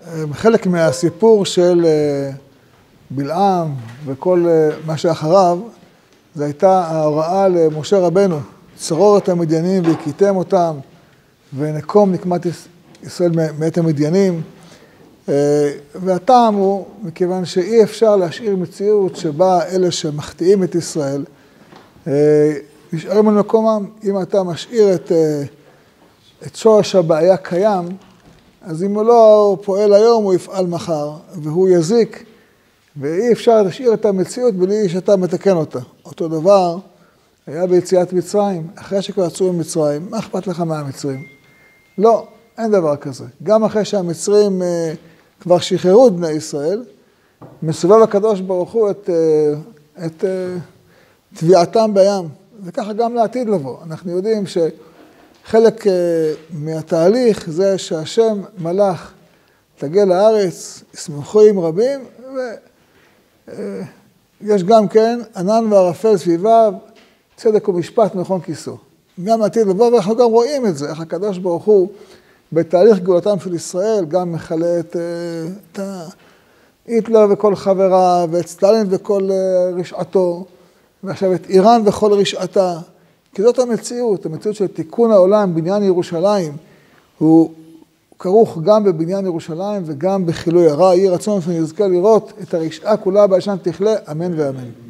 חלק מהסיפור של בלעם וכל מה שאחריו, זו הייתה ההוראה למשה רבנו, צרור את המדיינים והכיתם אותם, ונקום נקמת ישראל מאת המדיינים. והטעם הוא, מכיוון שאי אפשר להשאיר מציאות שבה אלה שמחטיאים את ישראל, נשארים על מקומם. אם אתה משאיר את שורש הבעיה קיים, אז אם הוא לא פועל היום, הוא יפעל מחר, והוא יזיק, ואי אפשר להשאיר את המציאות בלי שאתה מתקן אותה. אותו דבר היה ביציאת מצרים. אחרי שכבר יצאו ממצרים, מה אכפת לך מהמצרים? לא, אין דבר כזה. גם אחרי שהמצרים כבר שחררו את בני ישראל, מסובב הקדוש ברוך הוא את טביעתם בים, וככה גם לעתיד לבוא. אנחנו יודעים שחלק מהתהליך זה שהשם מלך תגיע לארץ, ישמחים רבים, ויש גם כן ענן וערפל סביביו, צדק ומשפט מכון כיסו. גם לעתיד לבוא, ואנחנו גם רואים את זה, איך הקדוש ברוך הוא בתהליך גאולתם של ישראל, גם מכלה את היטלר וכל חברה, ואת סטלין וכל רשעתו, ועכשיו את איראן וכל רשעתה. כי זאת המציאות של תיקון העולם, בניין ירושלים, הוא כרוך גם בבניין ירושלים וגם בחילוי הרע. יהי רצון שנזכה לראות את הרשעה כולה בעשן תכלה, אמן ואמן.